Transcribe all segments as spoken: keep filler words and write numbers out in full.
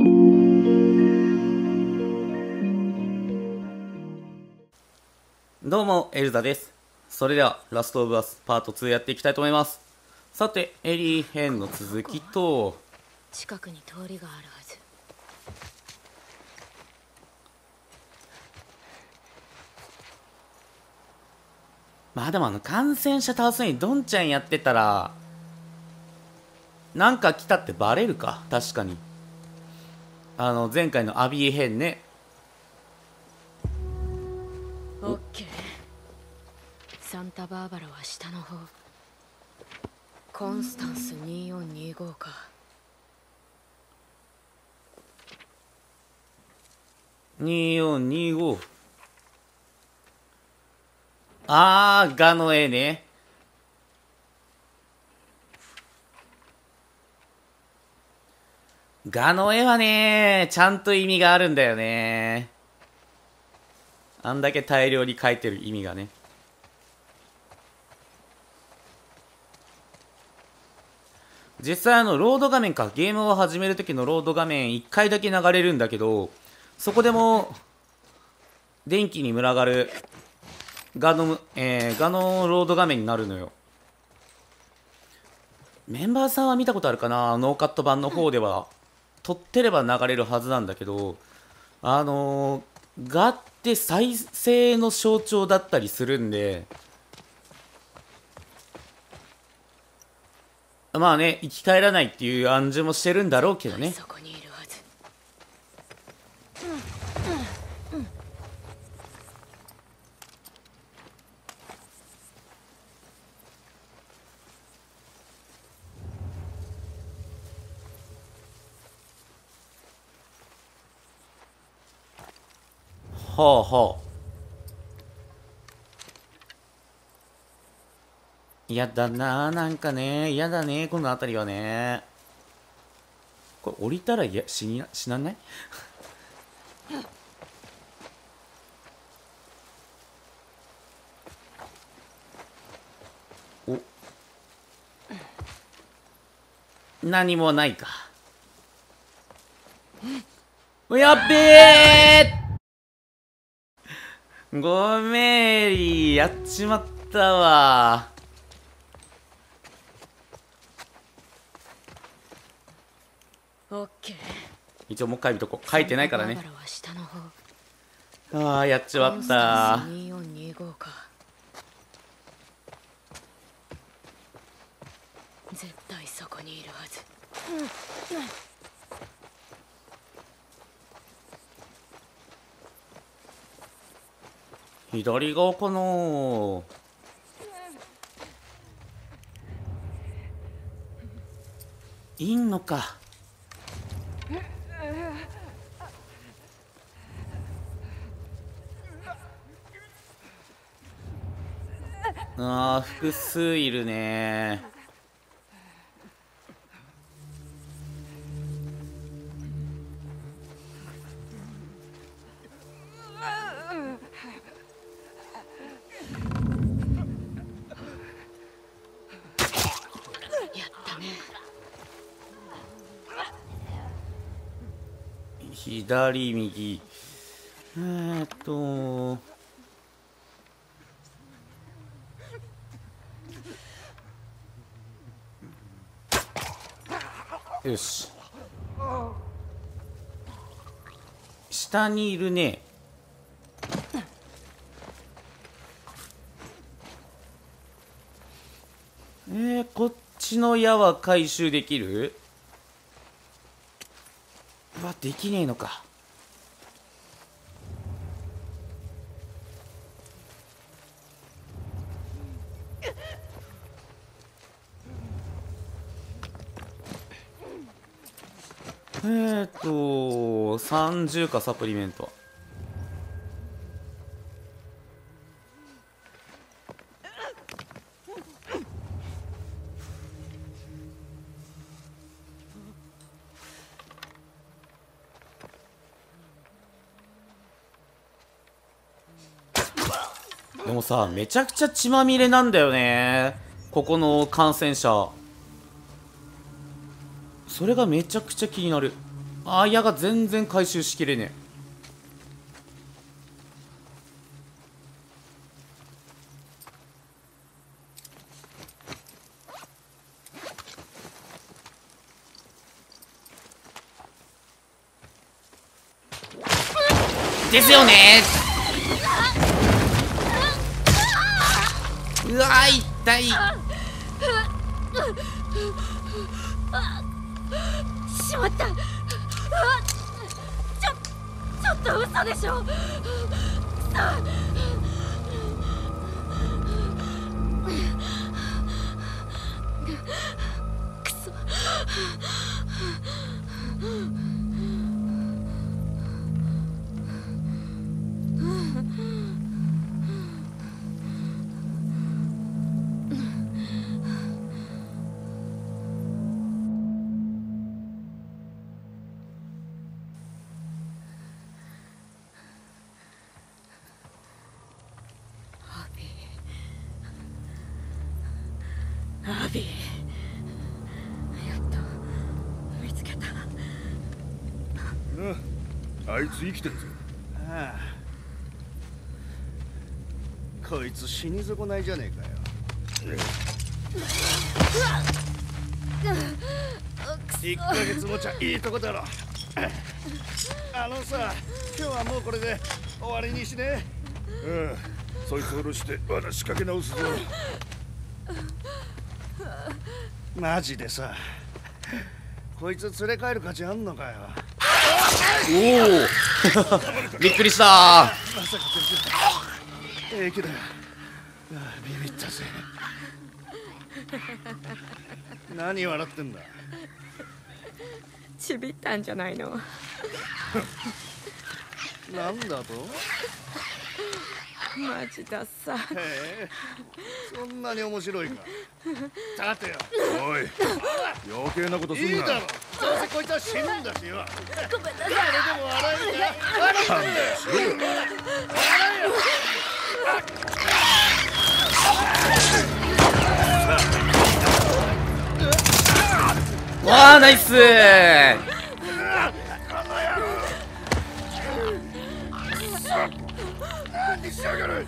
どうも、エルザです。それでは、ラストオブアスパートツーやっていきたいと思います。さて、エリー編の続きと、 近くに通りがあるはず。 まあでもあの、感染者倒すのにドンちゃんやってたら、なんか来たってバレるか、確かに。あの、前回のアビー編ね。 オッケー。サンタバーバラは下の方。コンスタンスによんにごか。 によんにご。あー、ガの絵ね。ガの絵はね、ちゃんと意味があるんだよね。あんだけ大量に描いてる意味がね。実際あの、ロード画面か、ゲームを始める時のロード画面いっかいだけ流れるんだけど、そこでも、電気に群がる、ガの、えー、ガのロード画面になるのよ。メンバーさんは見たことあるかな、ノーカット版の方では。撮ってれば流れるはずなんだけど、あのー、ガって再生の象徴だったりするんで、まあね、生き返らないっていう暗示もしてるんだろうけどね。 そこにいるはず。 はあはあ。嫌だな、なんかね、嫌だね、この辺りはね。これ降りたらいや死に死なんない？お、何もないか。やっべえー、ごめんり、やっちまったわ。 オッケー。 一応もう一回見とこう。書いてないからね。 サンタバーバラは下の方。 ああ、やっちまった。 によんにごか。絶対そこにいるはず。 左側かなー。いんのか。ああ、複数いるね。 やったね。 左右。えーっとよし。下にいるね。えー、こっちの矢は回収できる？うわ、できねえのか。えーっとさんじゅうか、サプリメント。でもさ、めちゃくちゃ血まみれなんだよね、ここの感染者。それがめちゃくちゃ気になる。 あやが全然回収しきれねえですよね。うわー痛い。 しまった。ちょちょっと嘘でしょ。さくそ。アビー、やっと見つけた。 うん、あいつ生きてるぞ。ああ、こいつ死に損ないじゃねえかよ。いっかげつもちゃいいとこだろ。あのさ、今日はもうこれで終わりにしね。うん、そいつを下ろして私仕掛け直すぞ。マジでさ、こいつ連れ帰る価値あんのかよ。 おおびっくりしたー。 まさか平気だよ。ああ、ビビったぜ。何笑ってんだ。 ちびったんじゃないの。 なんだと。 マジださ。 へえ、そんなに面白いか。立てよ。おい、余計なことすんな。いいだろ、どうせこいつは死ぬんだしよ。 ごめんなさい。 誰でも笑えるか。笑うんだよ。笑えよ。 わあナイスー。 何しやがる。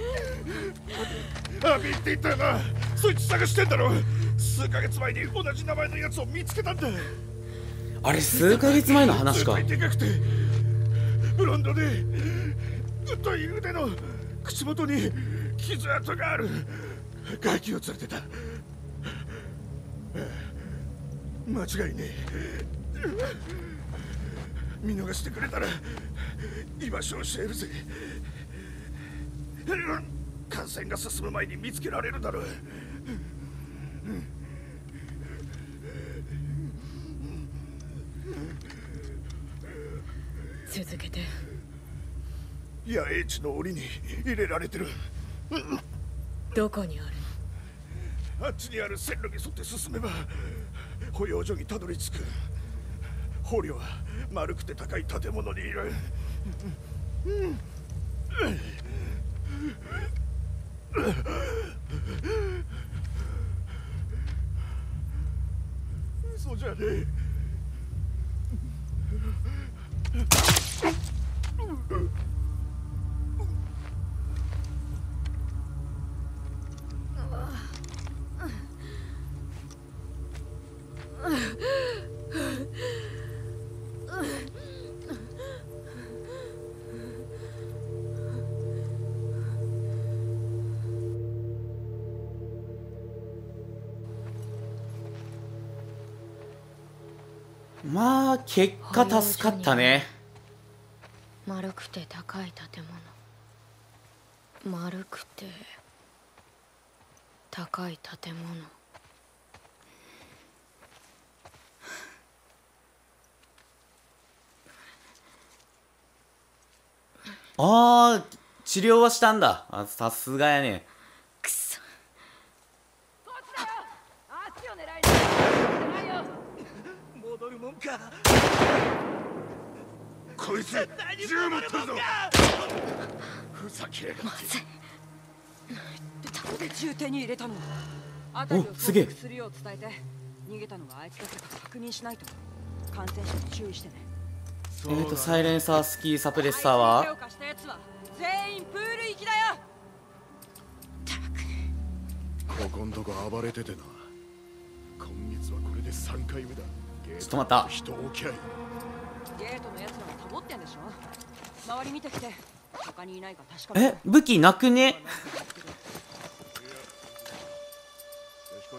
アビーって言ったよな。そいつ探してんだろ。数ヶ月前に同じ名前のやつを見つけたんだ。 あれ数ヶ月前の話か。 でかくてブロンドで太い腕の口元に傷跡があるガキを連れてた。間違いねえ。見逃してくれたら居場所を教えるぜ。感染が進む前に見つけられるだろう。 続けて。 野営地の檻に入れられてる。 どこにあるの？あっちにある線路に沿って進めば保養所にたどり着く。捕虜は丸くて高い建物にいる。嘘じゃねえ。 まあ結果助かったね。 丸くて高い建物。丸くて高い建物。 ああ治療はしたんだ。あ、さすがやね。 くそ。 戻るもんか。こいつ銃持ってるぞ。ふざけやがって。 まずい。 なんで銃手に入れたの？ お、すげえ。 するよう伝えて逃げたのがあいつだけか確認しないと。感染者に注意してね。 えーとサイレンサースキーサプレッサーは手を貸したやつは全員プール行きだよ。 ここんとこ暴れててな。今月はこれでさんかいめだ。 ちょっと待った。 人置き合い。 ゲートのやつらもサボってんでしょ。周り見てきて。他にいないか確かめえ武器なくね。 よし来い。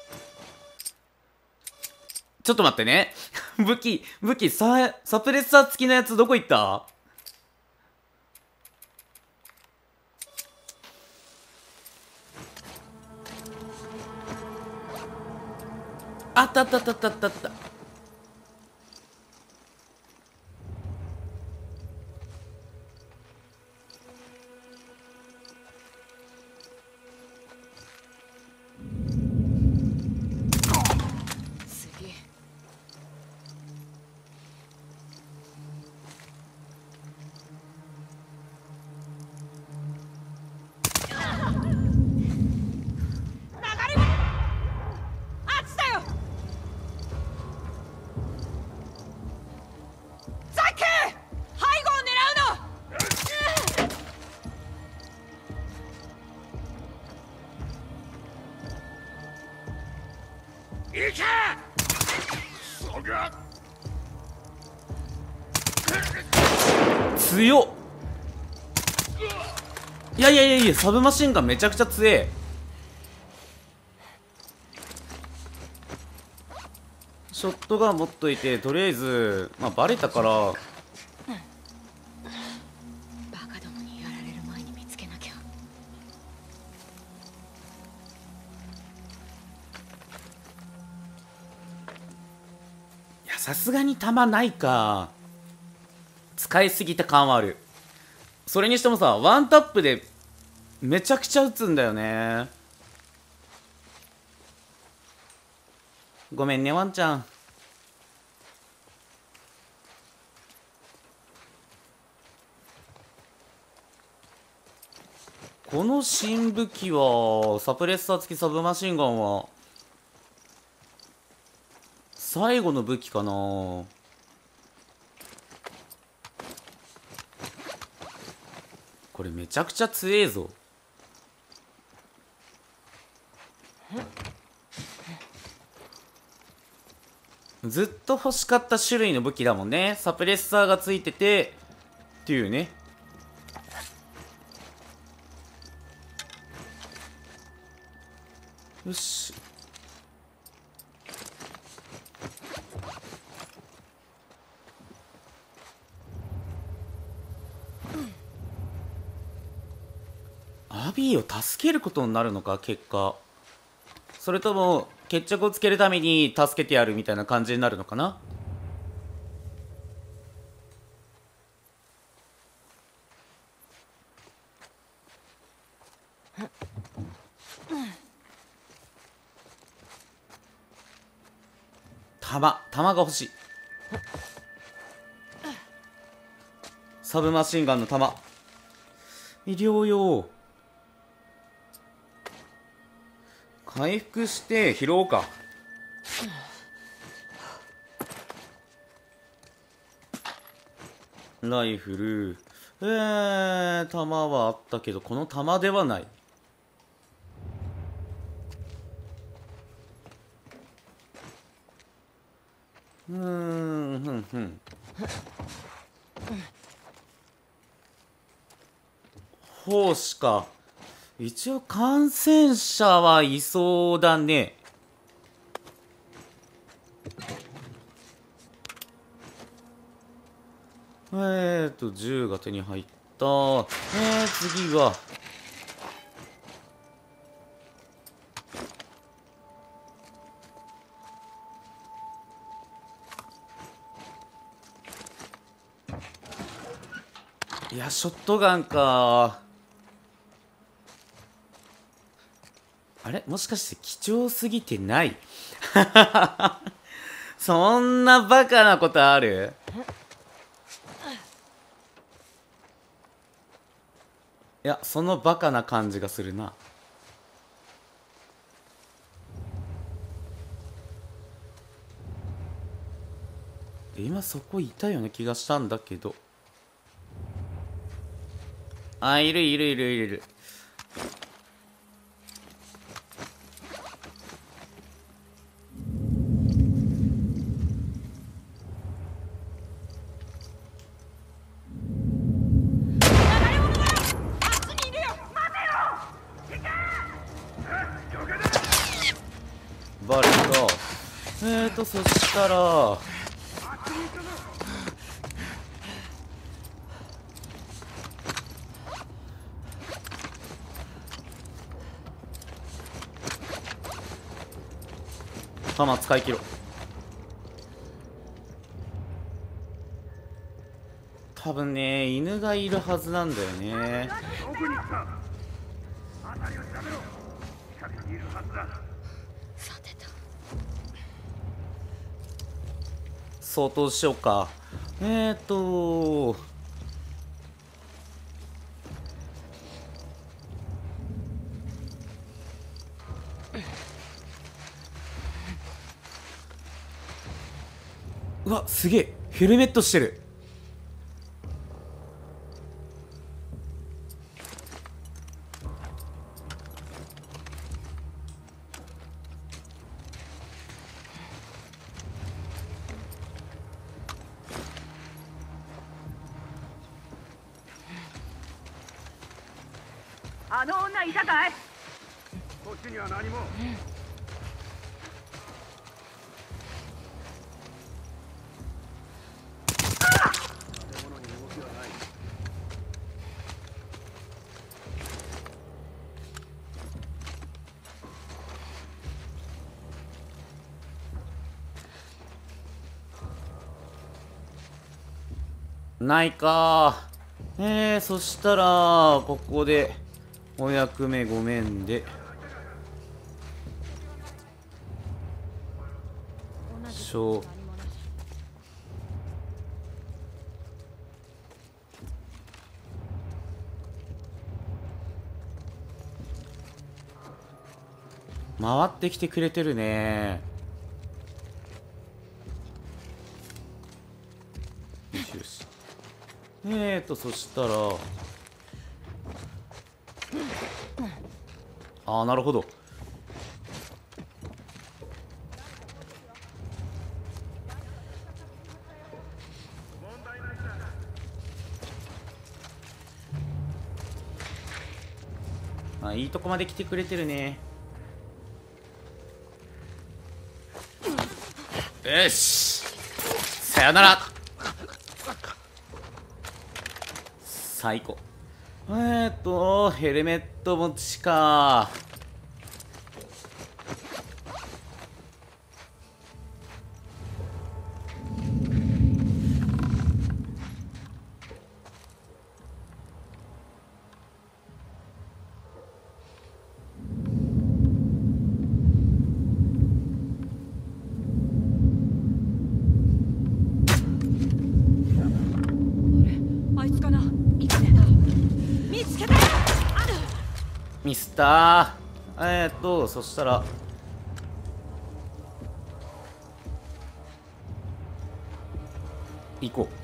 ちょっと待ってね。武器武器ササプレッサー付きのやつどこ行った？あったあったあったあったあったあった。 次あっちだよ。ザック背後を狙うの。 行け。そが。 強っ。いやいやいやいや、サブマシンガンめちゃくちゃ強え。ショットガン持っといて、とりあえずまあバレたからバカどもにやられる前に見つけなきゃ。 いやさすがに弾ないか。使いすぎた感はある。それにしてもさ、ワンタップでめちゃくちゃ撃つんだよね。ごめんねワンちゃん。この新武器はサプレッサー付きサブマシンガンは最後の武器かな。これめちゃくちゃ強えぞ。ずっと欲しかった種類の武器だもんね。サプレッサーがついててっていうね。よし。アビーを助けることになるのか結果。それとも決着をつけるために助けてやるみたいな感じになるのかな。弾弾が欲しい。サブマシンガンの弾医療用。回復して拾おうか。ライフル。えー、弾はあったけどこの弾ではない。うーんふんふん。胞子か。一応感染者はいそうだね。えーと銃が手に入った。えー、次はいやショットガンか。あれもしかして貴重すぎてないそんなバカなことある？いやそのバカな感じがするな。 今そこいたような気がしたんだけど。あ、いるいるいるいる。バレた。えーとそしたら弾使い切ろう。多分ね犬がいるはずなんだよね。 さてと。 相当しようか。えーとうわすげえヘルメットしてる。 あの女いたかい？こっちには何も。建物に動きはない。 ないかー。えー、そしたらここでお役目ごめんでしょう。回ってきてくれてるね。よしよし。えーとそしたらああなるほど。あいいとこまで来てくれてるね。よしさよなら。最高。えーっとヘルメット持ちか。 あいつかな。見つけた見つけた。 ミスったー。えーっとそしたら行こう。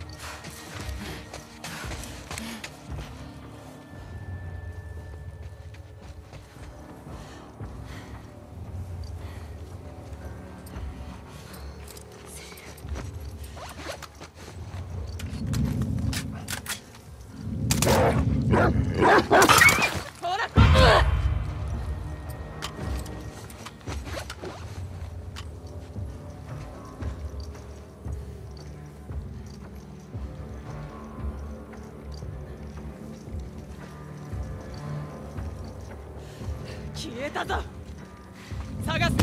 消えたぞ。探す。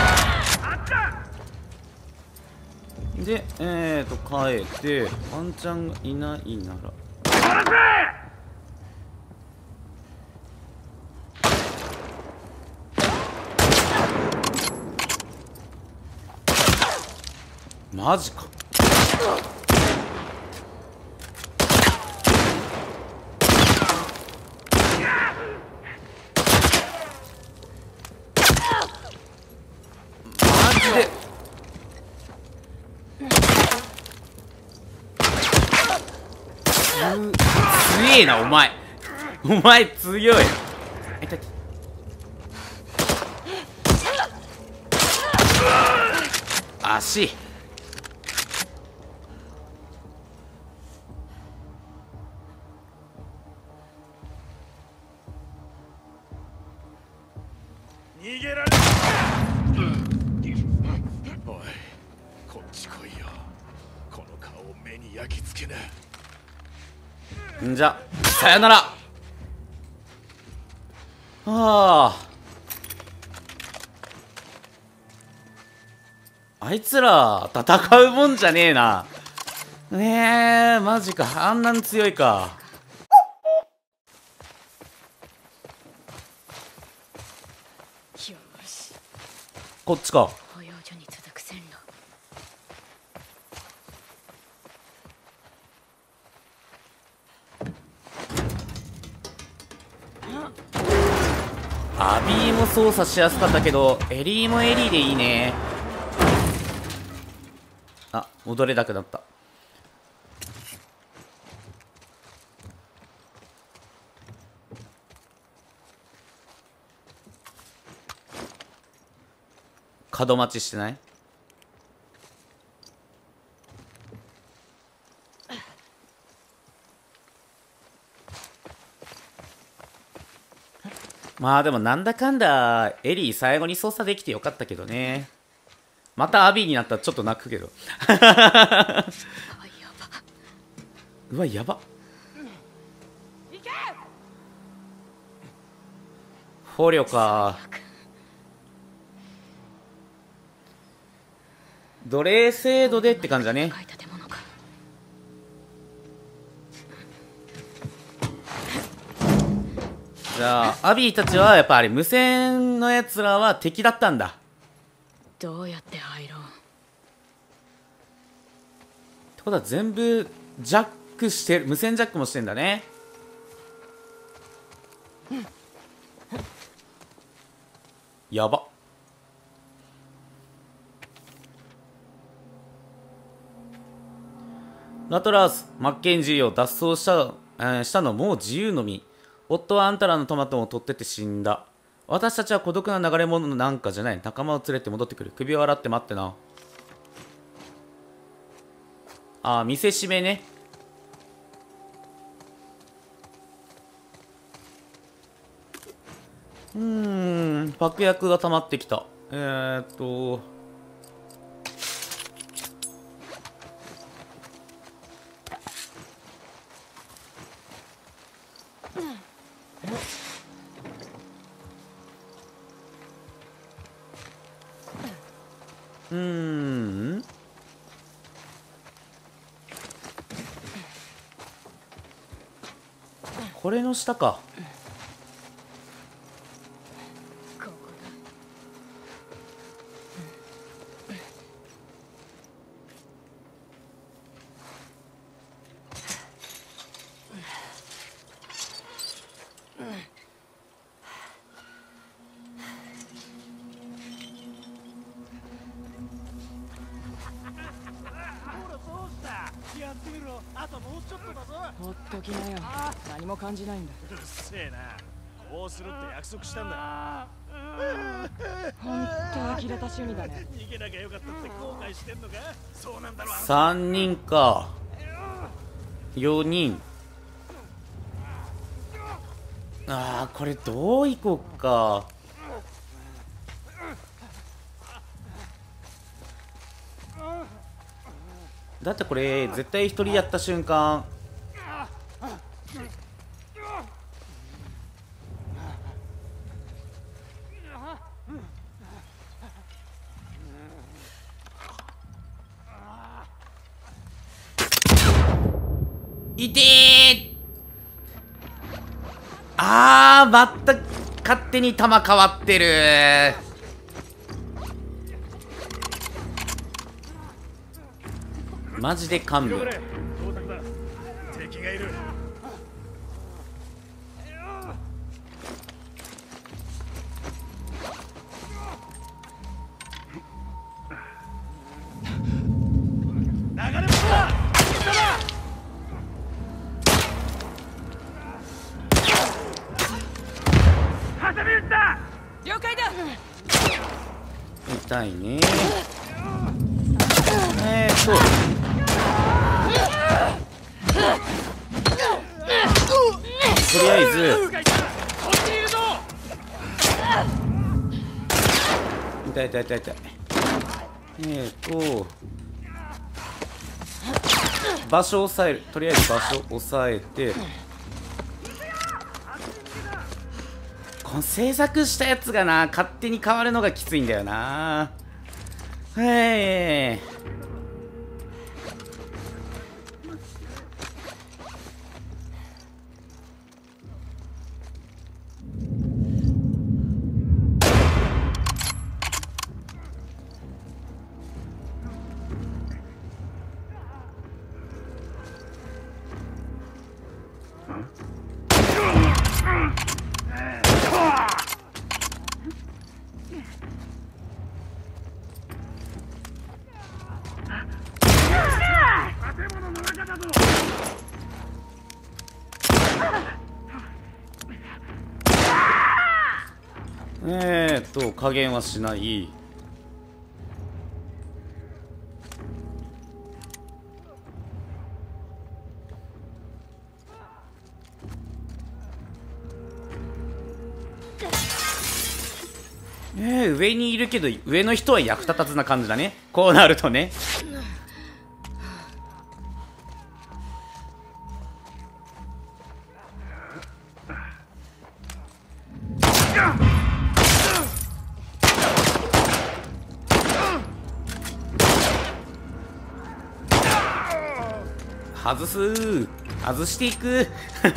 でえーっと帰ってワンちゃんがいないならマジか。マジで強えなお前。お前強い。いたいた。足。 逃げられおい、こっち来いよ。この顔を目に焼き付けな。 んじゃさよなら。はあ、あいつら戦うもんじゃねえな。ねえ、マジか。あんなに強いか。 よし、 こっちか。 保養所に続く線路。 アビーも操作しやすかったけど、エリーもエリーでいいね。あ、戻れなくなった。角待ちしてない？まあでもなんだかんだエリー最後に操作できてよかったけどね。またアビーになったらちょっと泣くけど。うわやば。捕虜か。奴隷制度でって感じだね。じゃあアビーたちはやっぱり無線のやつらは敵だったんだ。 どうやって入ろう。 ってことは全部ジャックしてる。無線ジャックもしてんだね。やば。ラトラース、マッケンジーを脱走した、えー、したのもう自由の身。夫はあんたらのトマトを取ってって死んだ。私たちは孤独な流れ物なんかじゃない。仲間を連れて戻ってくる。首を洗って待ってな。あー、見せしめね。うーん、爆薬が溜まってきた。えーっとうーん、これの下か。 ほっときなよ。何も感じないんだ。 うるせえな。こうするって約束したんだ。 ほんと呆れた趣味だね。 逃げなきゃよかったって後悔してんのか。そうなんだろう。 さんにんかよにん。あー、これどういこっか。だってこれ絶対一人やった瞬間いてー。あー、また勝手に弾変わってる。マジで幹部。 敵がいる。流れ星だ。 たいね。えーっととりあえず痛い痛い痛い痛い。えーっと場所を押さえる。とりあえず場所を押さえて、この制作したやつがな勝手に変わるのがきついんだよな。はい。えーっと加減はしない。えー、上にいるけど上の人は役立たずな感じだね、こうなるとね。外す外していく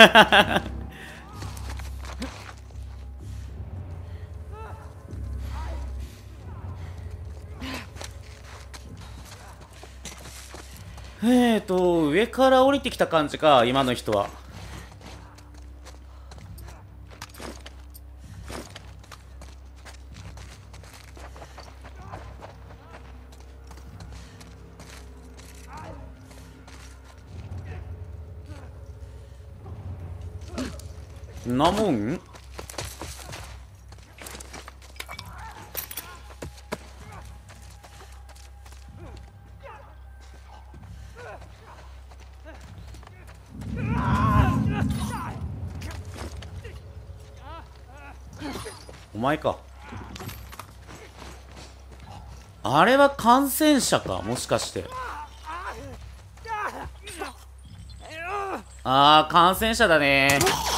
えーと上から降りてきた感じか今の人は。なもんお前か。あれは感染者かもしかして。あー感染者だね。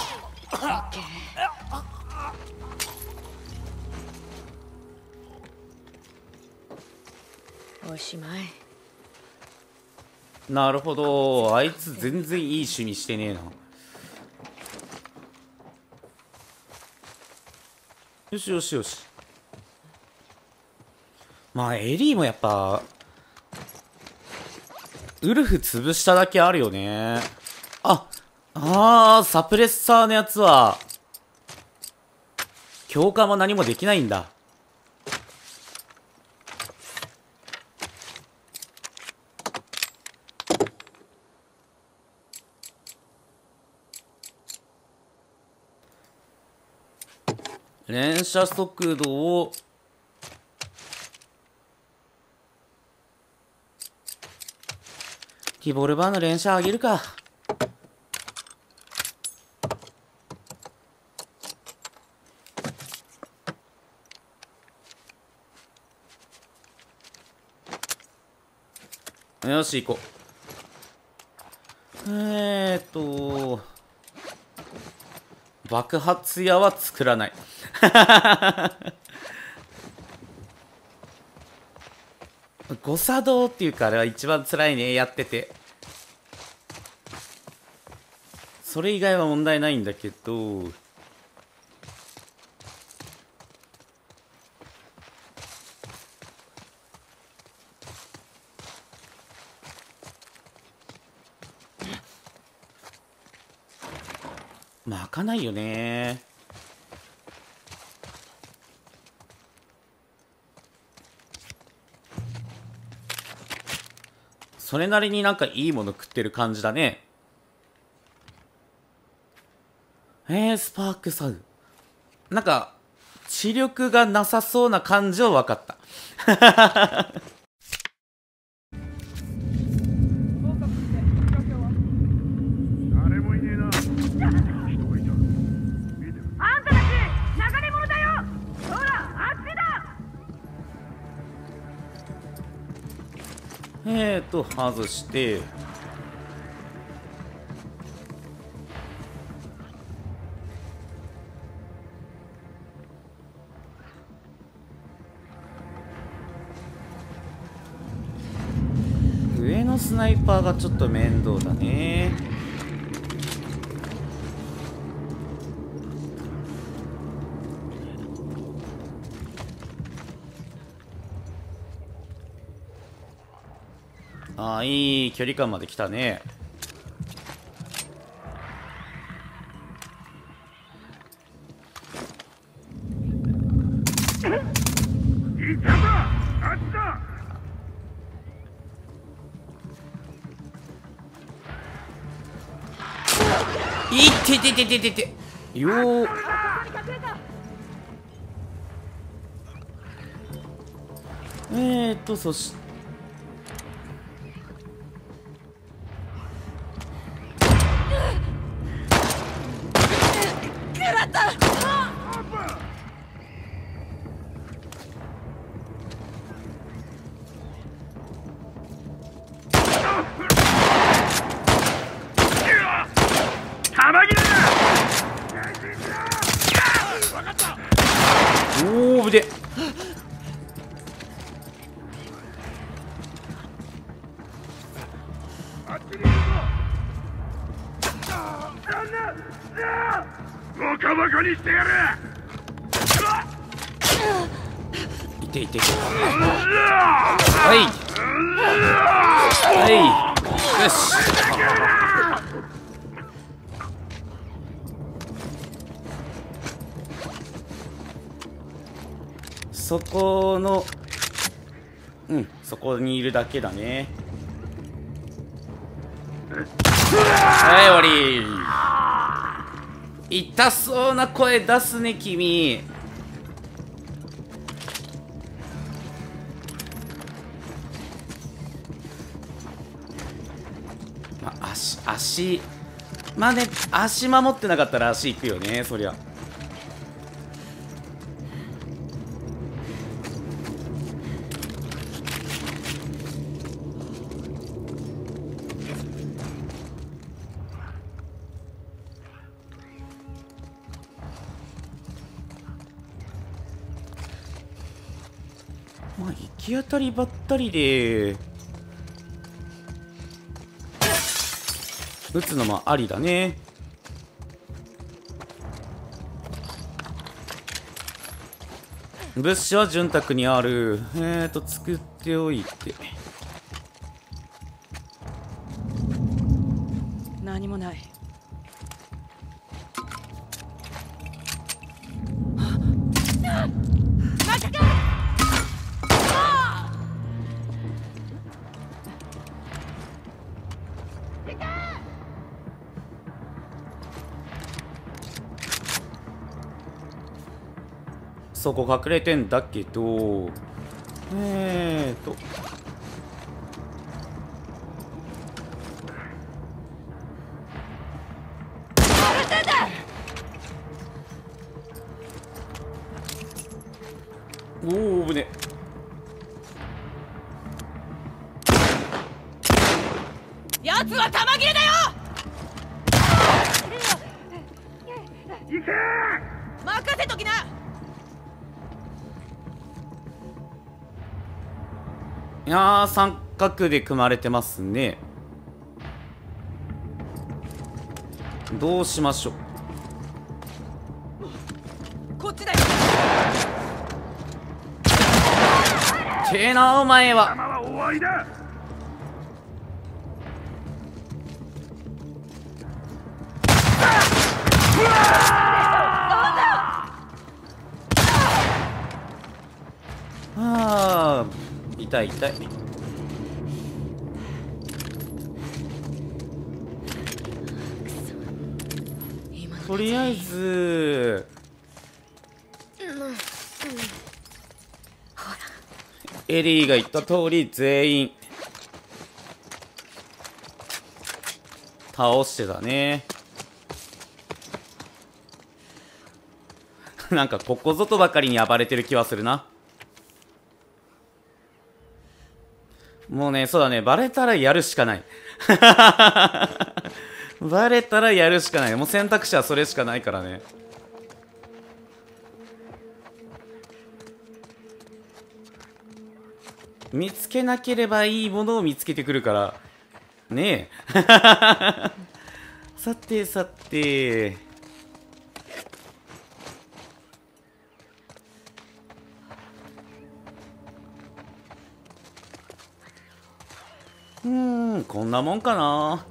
おしまい。 なるほど、あいつ全然いい趣味してねえな。よしよしよし。まあエリーもやっぱウルフ潰しただけあるよね。ああーサプレッサーのやつは強化も何もできないんだ。連射速度をリボルバーの連射上げるか。よし行こう。えーっと爆発矢は作らない誤作動っていうかあれは一番辛いね、やってて。それ以外は問題ないんだけど、まあ開かないよね。それなりになんかいいもの食ってる感じだね。えー、スパークサウなんか知力がなさそうな感じは分かった。 誰もいねえな。人がいた。見てる。 あんたたち流れ者だよ。ほらあっちだ。 えーと外して上のスナイパーがちょっと面倒だね。ああ、いい距離感まで来たね。 いたぞ。あっちだ。 いっててててててよー。えーとそして玉切れだ。 おおぶであっちにいるぞ。ボカボカにしてやる。 いていていてはいはいよし。そこのうんそこにいるだけだね。はい終わり。痛そうな声出すね君。まあ足足まあね足守ってなかったら足いくよねそりゃ。まあ行き当たりばったりで撃つのもありだね。物資は潤沢にある。えーと作っておいて何もない。 そこ隠れてんだけどえーとおおぶね。 やつは玉切れだよ。 行け。 任せときな。 いやー三角で組まれてますね。どうしましょう。 こっちだよ。 てえなお前は。 玉は終わりだ。 あー痛い痛い。 今のとりあえずエリーが言った通り全員倒してたね。なんかここぞとばかりに暴れてる気はするな。もうね、そうだね、バレたらやるしかない。バレたらやるしかない。もう選択肢はそれしかないからね。見つけなければいいものを見つけてくるからねえ。さてさて、うーん、こんなもんかな。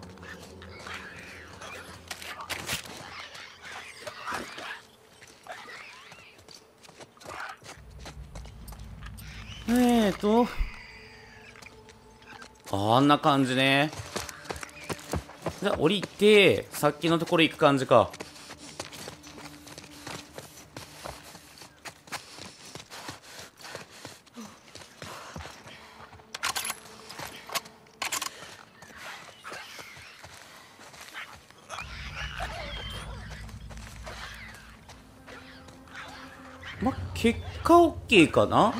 えーとあんな感じね。じゃあ降りてさっきのところ行く感じか。ま、結果 OK かな。 わ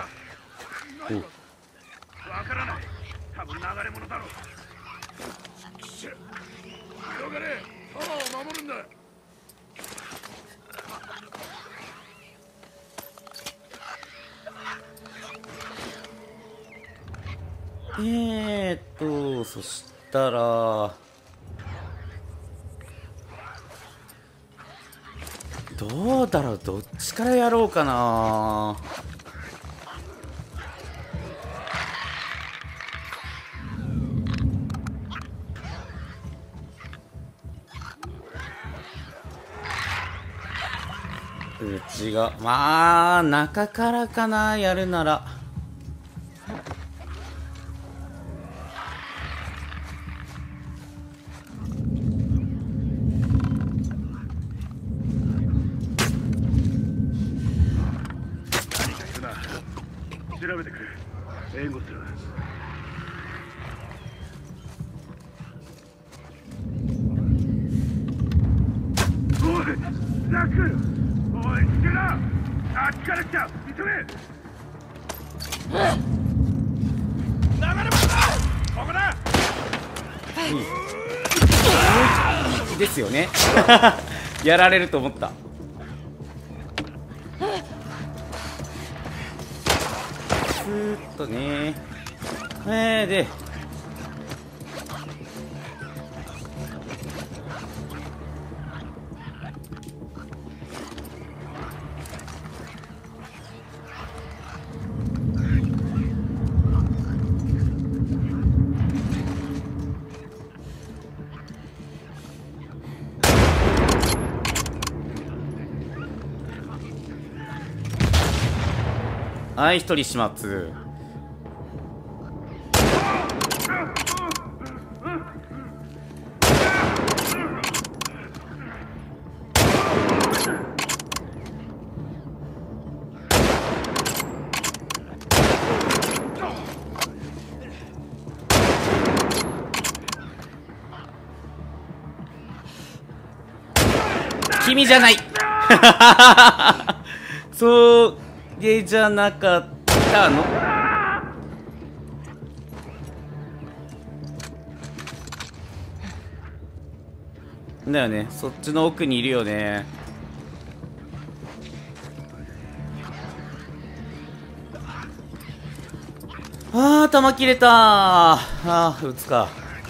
からない。多分流れ物だろう。しゃ広がれ。タワーを守るんだ。 えーっとそしたらどうだろう、どっちからやろうかな。うちがまあ中からかな、やるなら。 調べてくれ。援護する。おい、ザック！おい、来てな！あっちから来た！急げ！流れ物だ！ここだ！ ですよね。やられると思った。スーッとね。えー、ではい、一人始末。君じゃない。そうげじゃなかったの。だよね、そっちの奥にいるよね。あー、弾切れたー。あー、撃つか。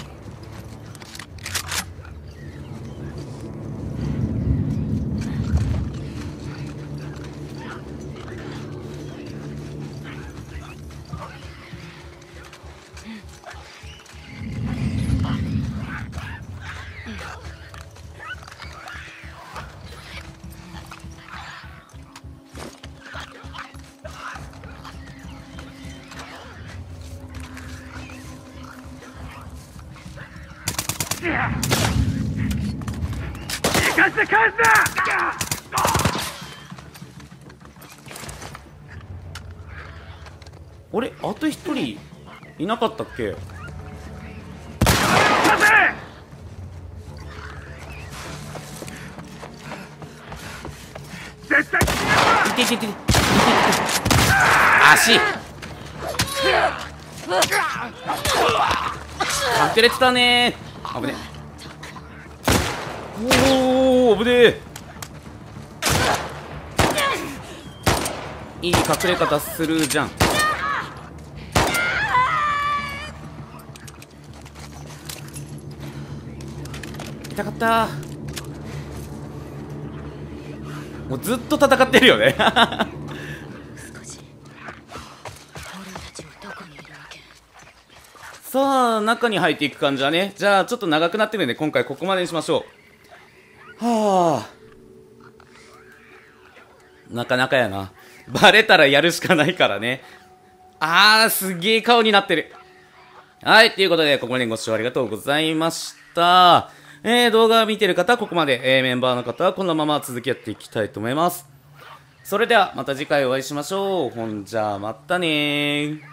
返せ返せ！ 俺あと一人いなかったっけ？ 絶対いていていていていていて足隠れてたねー。危ねえ。おお危ねえ。いい隠れ方するじゃん。痛かった。もうずっと戦ってるよね。 少し俺たちはどこにいるわけ？ さあ中に入っていく感じだね。じゃあちょっと長くなってるんで今回ここまでにしましょう。はあ、なかなかやな。バレたらやるしかないからね。あーすげえ顔になってる。はい、ということでここまでご視聴ありがとうございました。えー、動画を見てる方はここまで、えー、メンバーの方はこのまま続きやっていきたいと思います。それではまた次回お会いしましょう。ほんじゃまたねー。